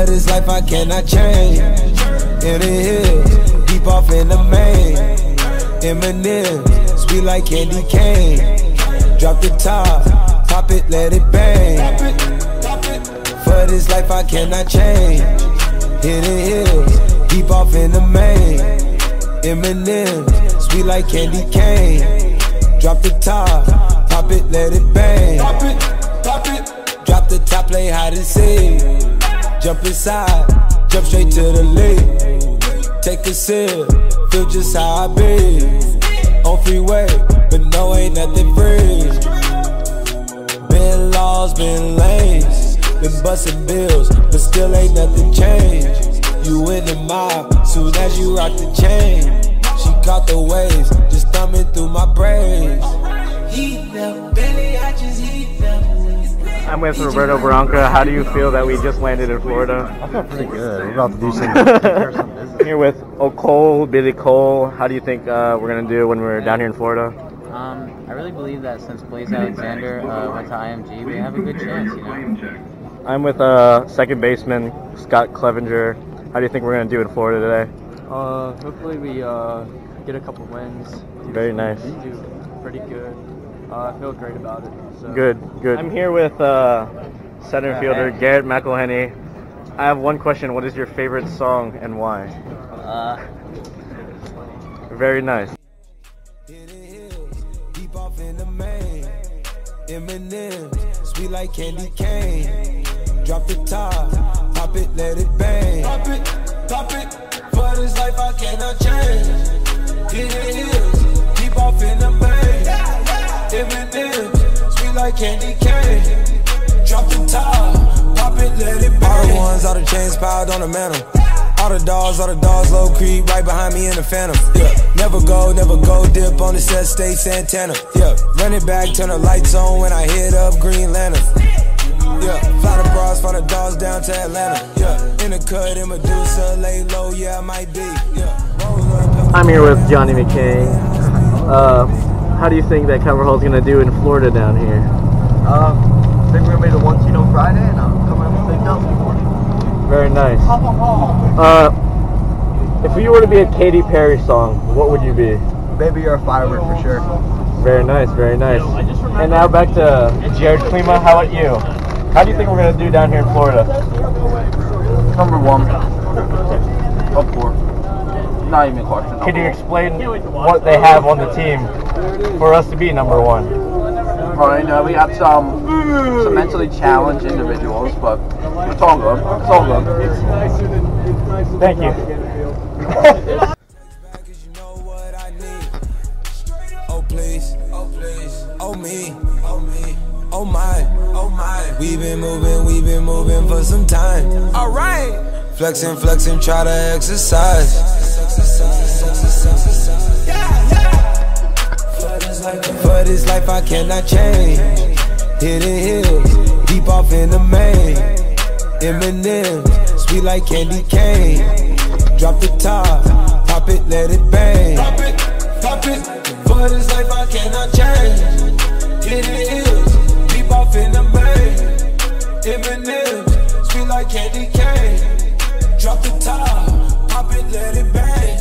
For this life I cannot change. In the hills, deep off in the main. M&M's, sweet like candy cane. Drop the top, pop it, let it bang. For this life I cannot change. In the hills, deep off in the main. M&M's, sweet like candy cane. Drop the top, pop it, let it bang. Drop the top, play hide and seek. Jump inside, jump straight to the lead. Take a sip, feel just how I be. On freeway, but no, ain't nothing free. Been laws, been lanes, been busting bills, but still ain't nothing changed. You in the mob, soon as you rock the chain. She caught the waves, just thumbing through my braids. Heat them, belly, I just heat them. I'm with Roberto Barranca. How do you feel that we just landed in Florida? I feel pretty good. We're about to do some Here with O'Cole, Billy Cole. How do you think we're going to do when we're down here in Florida? I really believe that since Blaze Alexander went to IMG, we have a good chance, you know? I'm with second baseman Scott Clevenger. How do you think we're going to do in Florida today? Hopefully we get a couple wins. Very nice. Do pretty good. I feel great about it. So. Good. I'm here with center fielder Garrett McElhenney. I have one question. What is your favorite song and why? Very nice. Deep off in the main. M&M's, sweet like candy cane. Drop the top, pop it, let it bang. Pop it. For this life I cannot change. It is deep off in the main. M&M's, sweet like candy cane. Drop the top, pop it, let it bang. All the ones, all the chains piled on the mantle. All the dogs, low creep, right behind me in the phantom. Yeah, never go, dip on the set, stay Santana. Yeah, run it back, turn the lights on when I hit up Green Lantern. Yeah, fly the bras, fly the dogs down to Atlanta. Yeah, in the cut, in Medusa, lay low, yeah, I might be. Yeah, roll up. I'm here with Johnny McKay. How do you think that Calvert Hall's gonna do in Florida down here? I think we're gonna be the 1-team on Friday, and I'm coming up with a big W for you. Very nice. If you were to be a Katy Perry song, what would you be? Baby, you're a firework for sure. Very nice. And now back to Jared Klima. How about you? How do you think we're gonna do down here in Florida? Number 1. Up 4. Not even a question. Can you explain what they have on the team for us to be number 1? Right, we got some mentally challenged individuals, but it's all good. It's all good. Thank you. Oh please, oh me, oh my. We've been moving for some time. Alright. Flexing, try to exercise. For this life I cannot change. Hidden hills, deep off in the main. M&M's, sweet like candy cane. Drop the top, pop it, let it bang. Pop it. For this life I cannot change. Hidden hills, deep off in the main. M&M's, sweet like candy cane. Drop the top, pop it, let it bang.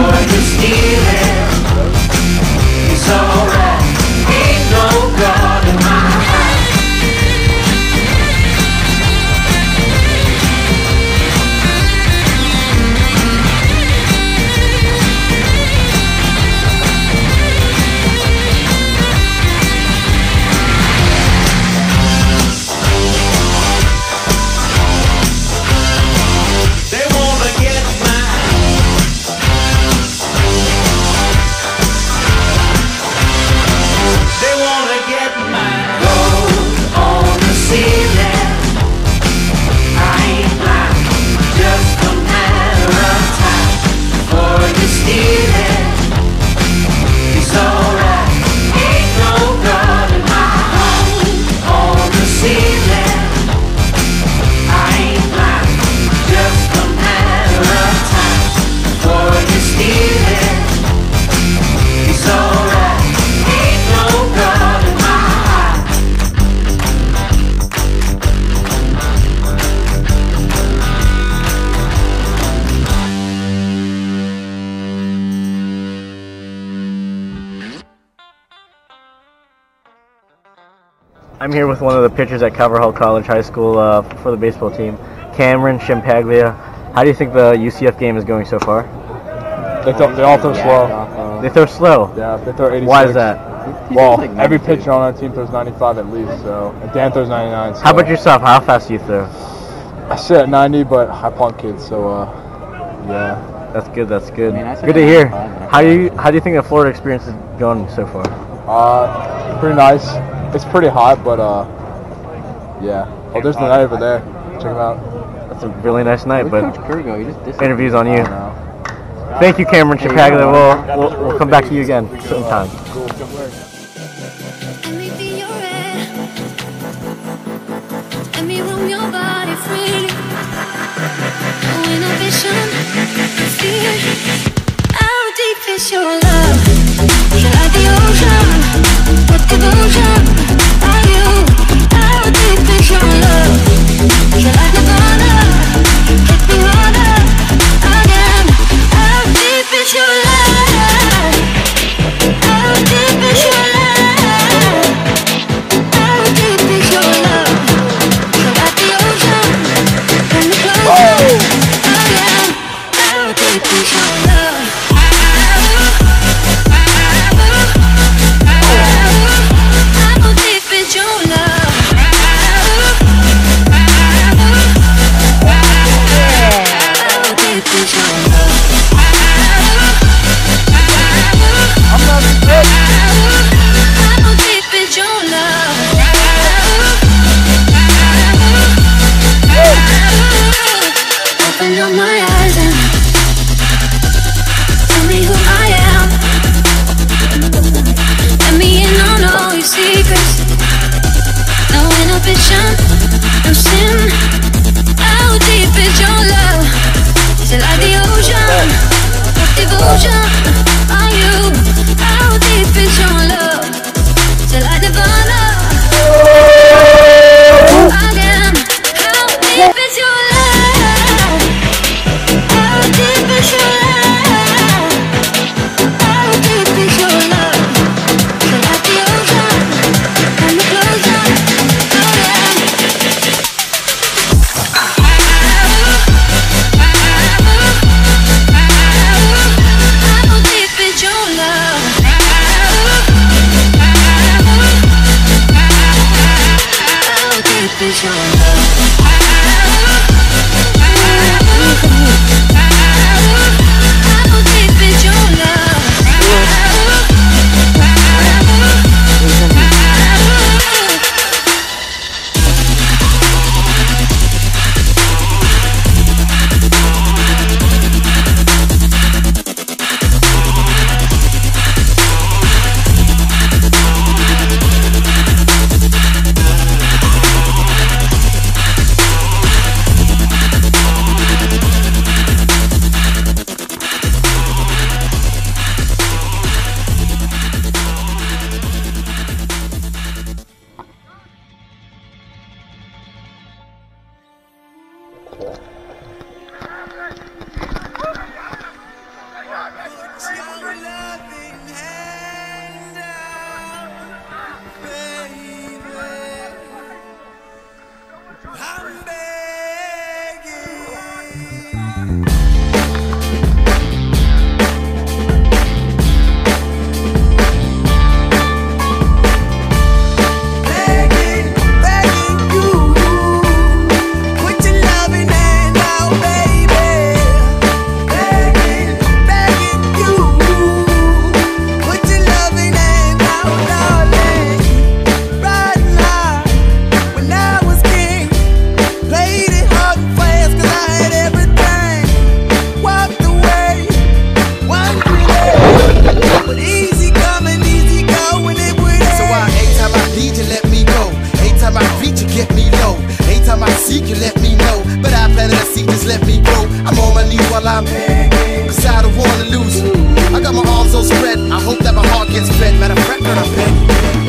you steal it. It's alright, ain't no God in my heart. They wanna get They wanna get mine. Gold on the ceiling. I ain't blind, just a matter of time before you steal it. It's alright, ain't no God in my heart. On the ceiling. I ain't blind, just a matter of time before you steal it. It's alright. Ain't no God in my heart. I'm here with one of the pitchers at Calvert College High School for the baseball team, Cameron Champaglia. How do you think the UCF game is going so far? They all throw slow. They throw slow. Yeah, they throw 86. Why is that? Well, every pitcher on our team throws 95 at least, so and Dan throws 99. So. How about yourself? How fast do you throw? I sit at 90, but I punt kids, so yeah. That's good. That's good. I mean, I said Good to hear. 95, How do you think the Florida experience is going so far? Pretty nice. It's pretty hot, but yeah. Oh, there's the night over there. Check him out. That's a really nice night, but Coach Kurgo, you just disappeared. interviews on you. I know. Thank you, Cameron Champaglia. We'll come back to you again sometime. Let me be your air. Let me roam your body freely. No inhibition, fear. How deep is your love? You're like the ocean. What devotion are you? How deep is your love? You're like Nirvana. Hit me harder again. How deep is your love? How deep is your love? How deep is your love? You're like the ocean. When you close again. How deep is your love? How deep is your love? How deep is your love? How deep is your love? Open up my eyes and tell me who I am. Let me in on all your secrets. No inhibition, no sin. How deep is your love? Is it like the ocean? What devotion are you? How deep is your love? Is it like Nirvana? Again, how deep is your love? How deep is your love? How deep is your love? Is it like the ocean? When you close up, again. How deep is your love? How deep is your love? How deep is your love? I'm begging. You let me know, but I planted a seed, just let me grow. I'm on my knees while I'm begging, cause I don't wanna lose you. I got my arms so spread, I hope that my heart gets fed. Matter of fact, girl, I'm begging.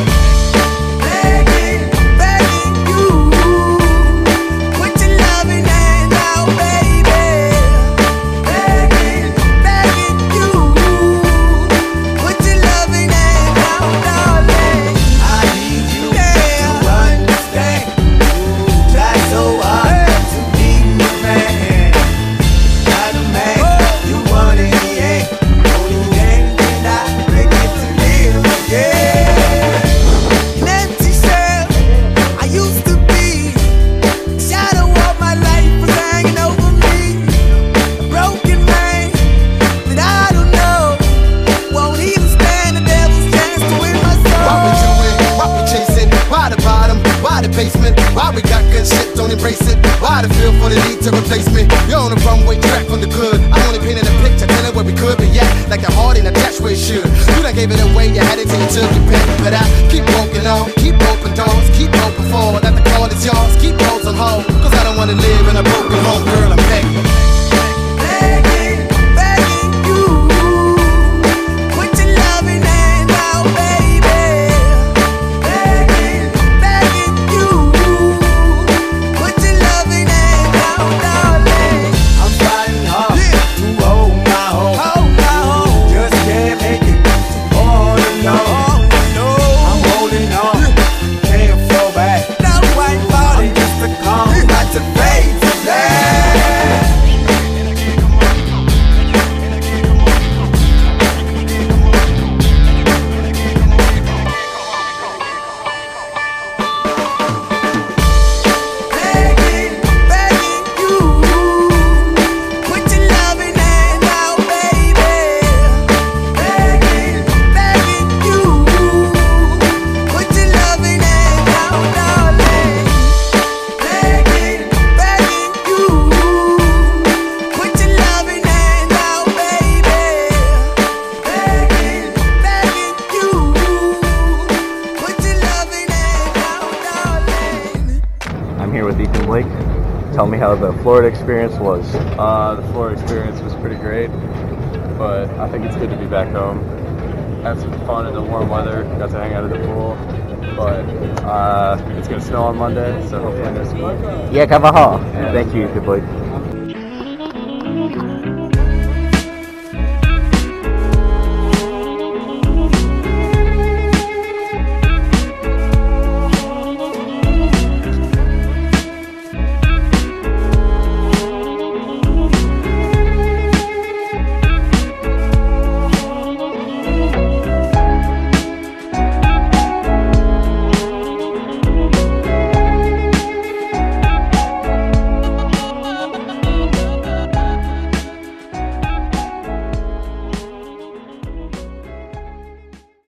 Begging, begging you, put your loving hand out, baby. Begging, begging you, put your loving hand out, darling. I need you to understand. Try so hard to be the man, not a man. You want it, yeah. Only then can I make it to live again. An empty shell I used to be. The shadow of my life was hanging over me. A broken man that I don't know won't even stand the devil's chance to win my soul. Why we doing? Why we chasing? Why the bottom? Why the basement? Why we got good shit, don't embrace it? Why the feel for the need to replace me? You're on the runway track from the good. I'm only painting a picture, telling where we could be at. Like the heart in a dash where it should. You done gave it away, you had it till you took your pen. But I keep walking on, keep open doors, keep open for that the call is yours. Keep those on hold, cause I don't wanna live in a broken home, girl, I'm begging. Begging, begging you, put your loving hand out, baby. Begging, begging you, put your loving hand out, darling. I'm fighting hard to hold my home. Just can't make it on alone. I'm holding on, can't fall back. No white body, just a calm, got to fade to black. Begging, begging you, put your loving hand out, baby. Begging, begging you, put your loving hand out, darling. Begging, begging you, put your loving hand out, baby. Begging, begging you, put your loving hand out, darling. I'm here with Ethan Blake. Tell me how the Florida experience was. The Florida experience was pretty great, but I think it's good to be back home. Had some fun in the warm weather, got to hang out at the pool, but it's gonna snow on Monday, so hopefully no skiing. Yeah, Calvert. Thank you, Ethan Blake.